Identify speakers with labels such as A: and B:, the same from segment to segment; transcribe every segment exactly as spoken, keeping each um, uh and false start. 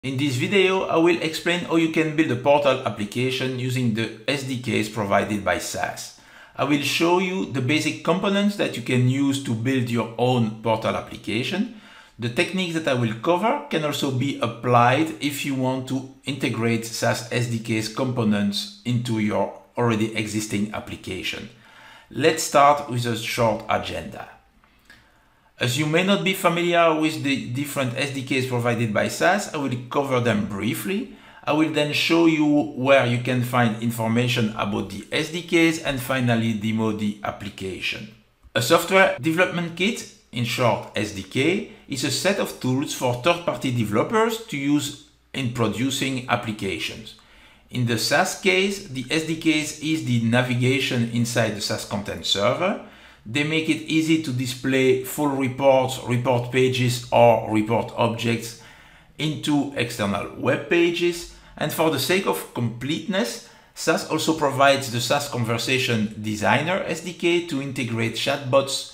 A: In this video, I will explain how you can build a portal application using the S D Ks provided by S A S. I will show you the basic components that you can use to build your own portal application. The techniques that I will cover can also be applied if you want to integrate S A S S D Ks components into your already existing application. Let's start with a short agenda. As you may not be familiar with the different S D Ks provided by S A S, I will cover them briefly. I will then show you where you can find information about the S D Ks and finally demo the application. A software development kit, in short S D K, is a set of tools for third-party developers to use in producing applications. In the S A S case, the S D Ks is the navigation inside the S A S content server. They make it easy to display full reports, report pages, or report objects into external web pages. And for the sake of completeness, S A S also provides the S A S Conversation Designer S D K to integrate chatbots,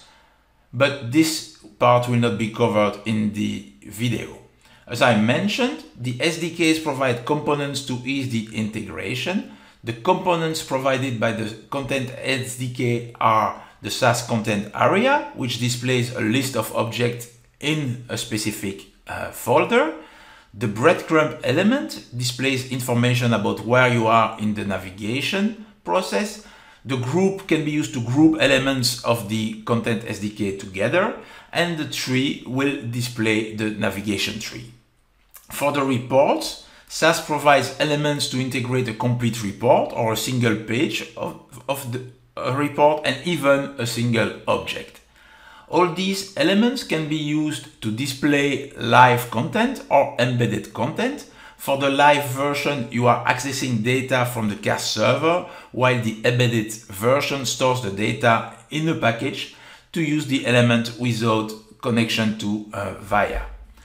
A: but this part will not be covered in the video. As I mentioned, the S D Ks provide components to ease the integration. The components provided by the Content S D K are the S A S content area, which displays a list of objects in a specific uh, folder. The breadcrumb element displays information about where you are in the navigation process. The group can be used to group elements of the Content S D K together, and the tree will display the navigation tree. For the reports, S A S provides elements to integrate a complete report or a single page of, of the a report and even a single object. All these elements can be used to display live content or embedded content. For the live version, you are accessing data from the C A S server, while the embedded version stores the data in a package to use the element without connection to uh, via.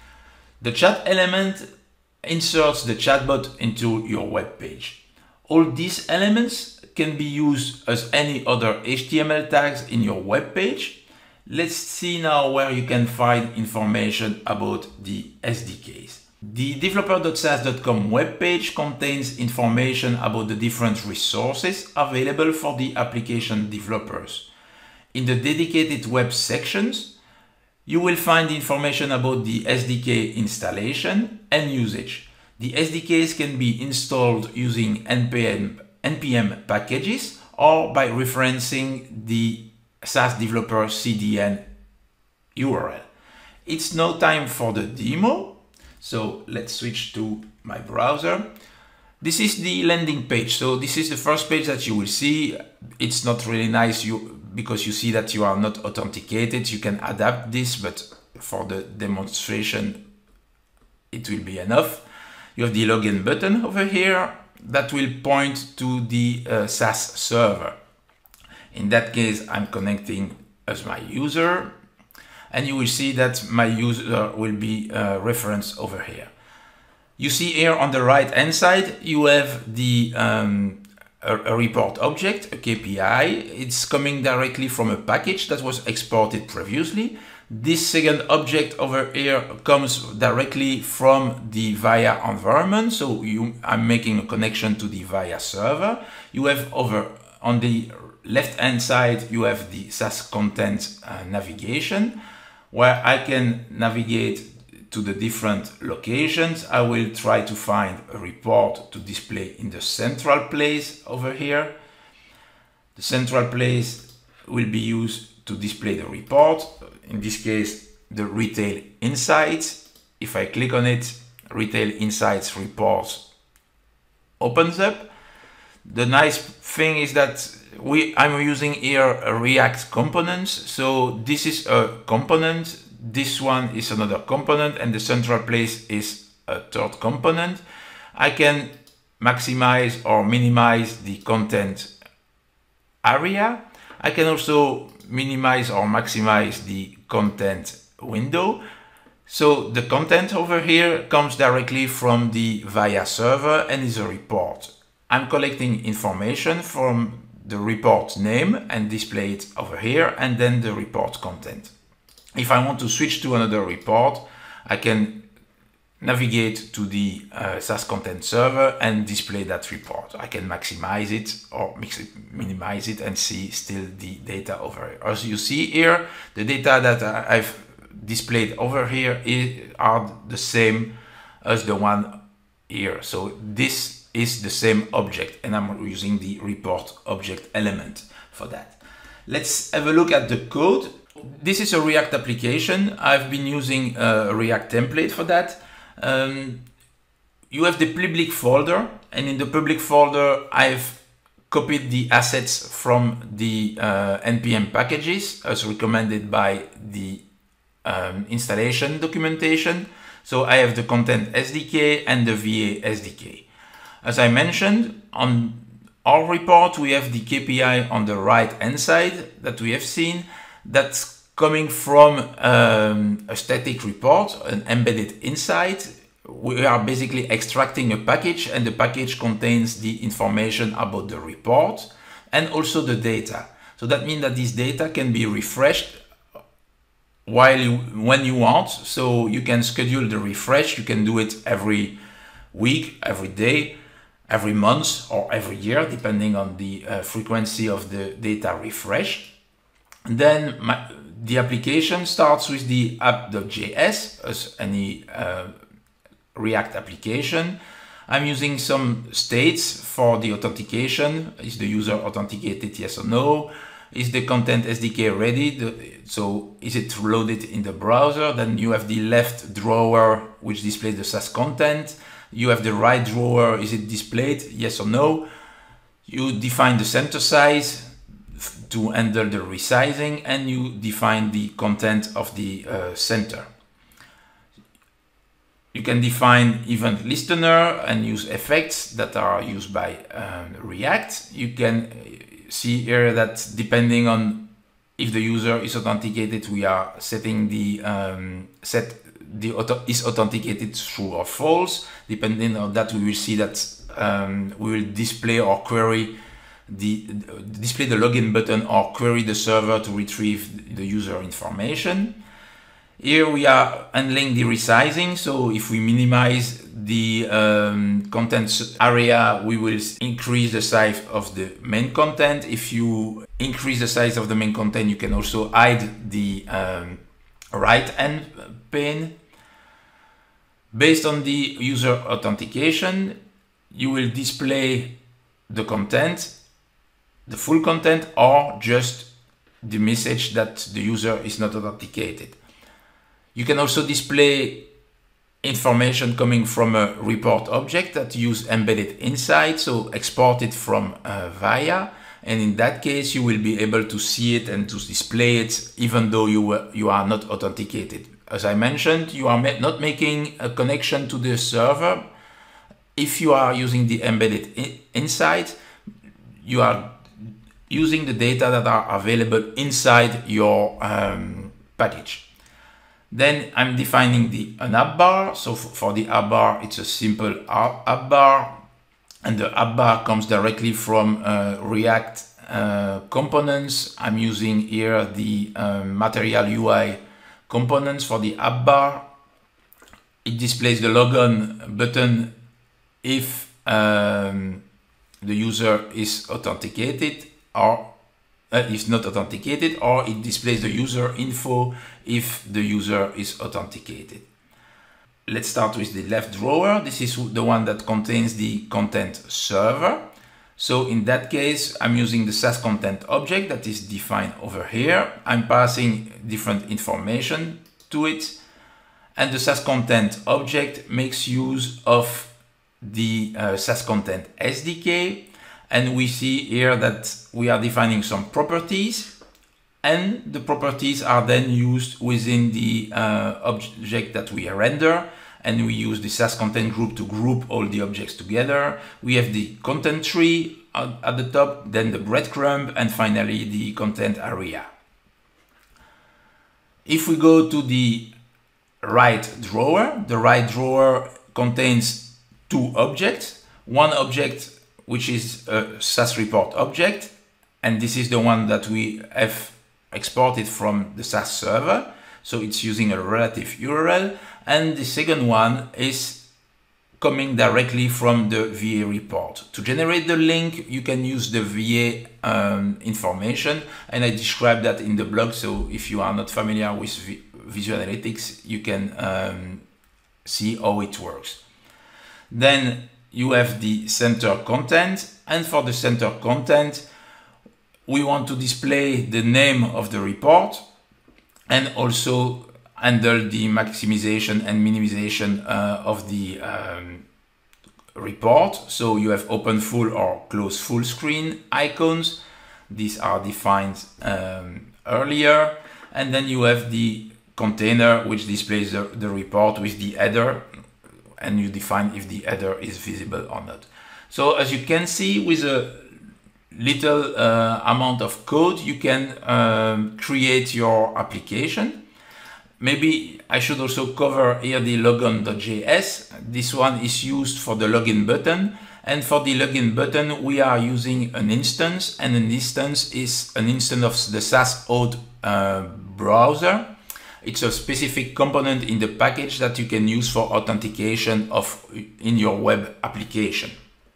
A: The chat element inserts the chatbot into your web page. All these elements can be used as any other H T M L tags in your web page. Let's see now where you can find information about the S D Ks. The developer dot S A S dot com webpage contains information about the different resources available for the application developers. In the dedicated web sections, you will find information about the S D K installation and usage. The S D Ks can be installed using N P M N P M packages or by referencing the S A S Developer C D N U R L. It's now time for the demo. So let's switch to my browser. This is the landing page. So this is the first page that you will see. It's not really nice you, because you see that you are not authenticated. You can adapt this, but for the demonstration, it will be enough. You have the login button over here that will point to the uh, S A S server. In that case, I'm connecting as my user, and you will see that my user will be uh, referenced over here. You see here on the right hand side, you have the um, a, a report object, a K P I. It's coming directly from a package that was exported previously. This second object over here comes directly from the via environment. So you, I'm making a connection to the via server. You have over on the left hand side, you have the S A S content uh, navigation, where I can navigate to the different locations. I will try to find a report to display in the central place over here. The central place will be used to display the report. In this case, the retail insights. If I click on it, retail insights reports opens up. The nice thing is that we I'm using here a React components. So this is a component, this one is another component, and the central place is a third component. I can maximize or minimize the content area. I can also minimize or maximize the content window. So the content over here comes directly from the via server and is a report. I'm collecting information from the report name and display it over here, and then the report content. If I want to switch to another report, I can navigate to the uh, S A S content server and display that report. I can maximize it or mix it, minimize it and see still the data over here. As you see here, the data that I've displayed over here is, are the same as the one here. So this is the same object and I'm using the report object element for that. Let's have a look at the code. This is a React application. I've been using a React template for that. Um, you have the public folder, and in the public folder I've copied the assets from the uh, N P M packages as recommended by the um, installation documentation. So I have the Content S D K and the V A S D K. As I mentioned, on our report we have the K P I on the right hand side that we have seen. That's coming from um, a static report, an embedded insight. We are basically extracting a package, and the package contains the information about the report and also the data. So that means that this data can be refreshed while you, when you want. So you can schedule the refresh. You can do it every week, every day, every month, or every year, depending on the uh, frequency of the data refresh. And then my, the application starts with the app.js as any uh, React application. I'm using some states for the authentication. Is the user authenticated, yes or no? Is the Content S D K ready? The, so is it loaded in the browser? Then you have the left drawer, which displays the S A S content. You have the right drawer, is it displayed, yes or no? You define the center size to handle the resizing, and you define the content of the uh, center. You can define event listener and use effects that are used by um, React. You can see here that depending on if the user is authenticated, we are setting the um, set the auto is authenticated true or false. Depending on that, we will see that um, we will display or query the display the login button or query the server to retrieve the user information. Here we are handling the resizing. So if we minimize the um, content area, we will increase the size of the main content. If you increase the size of the main content, you can also hide the um, right hand pane. Based on the user authentication, you will display the content, the full content, or just the message that the user is not authenticated. You can also display information coming from a report object that use embedded insight, so export it from uh, via, and in that case you will be able to see it and to display it even though you, uh, you are not authenticated. As I mentioned, you are ma not making a connection to the server. If you are using the embedded in insight, you are using the data that are available inside your um, package. Then I'm defining the an app bar. So for the app bar, it's a simple app bar, and the app bar comes directly from uh, React uh, components. I'm using here the um, Material U I components for the app bar. It displays the login button if um, the user is authenticated or uh, is not authenticated, or it displays the user info if the user is authenticated. Let's start with the left drawer. This is the one that contains the content server. So in that case, I'm using the S A S content object that is defined over here. I'm passing different information to it, and the S A S content object makes use of the uh, S A S Content S D K, and we see here that we are defining some properties, and the properties are then used within the uh, object that we render, and we use the S A S content group to group all the objects together. We have the content tree at the top, then the breadcrumb, and finally the content area. If we go to the right drawer, the right drawer contains two objects. One object, which is a S A S report object, and this is the one that we have exported from the S A S server. So it's using a relative U R L. And the second one is coming directly from the V A report. To generate the link, you can use the V A um, information, and I described that in the blog. So if you are not familiar with v Visual Analytics, you can um, see how it works. Then you have the center content, and for the center content, we want to display the name of the report and also handle the maximization and minimization uh, of the um, report. So you have open full or close full screen icons. These are defined um, earlier. And then you have the container, which displays the, the report with the header, and you define if the header is visible or not. So as you can see, with a little uh, amount of code, you can um, create your application. Maybe I should also cover here the logon dot J S. This one is used for the login button. And for the login button, we are using an instance, and an instance is an instance of the S A S Auth uh, browser. It's a specific component in the package that you can use for authentication of in your web application.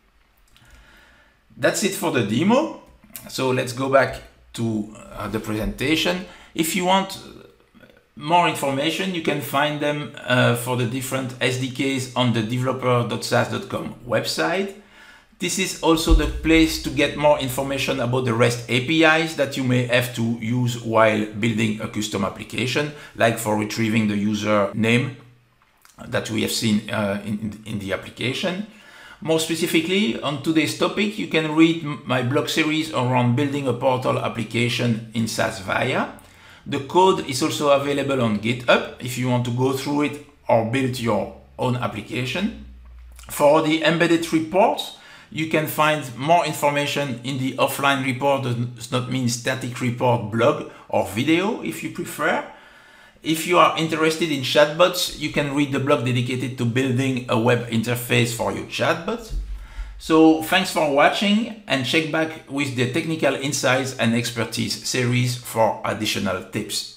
A: That's it for the demo. So let's go back to uh, the presentation. If you want more information, you can find them uh, for the different S D Ks on the developer dot S A S dot com website. This is also the place to get more information about the REST A P Is that you may have to use while building a custom application, like for retrieving the user name that we have seen uh, in, in the application. More specifically, on today's topic, you can read my blog series around building a portal application in S A S Via. The code is also available on GitHub if you want to go through it or build your own application. For the embedded reports, you can find more information in the offline report, does not mean static report blog or video if you prefer. If you are interested in chatbots, you can read the blog dedicated to building a web interface for your chatbot. So thanks for watching, and check back with the Technical Insights and Expertise series for additional tips.